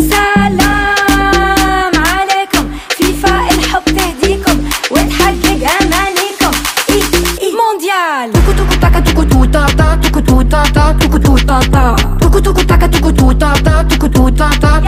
سلام عليكم، فيفا الحب تهديكم وتحقق امانيكم. مونديال توكو توكو تاكا توكو توتا تا توكو توتا تا توكو توتا تا.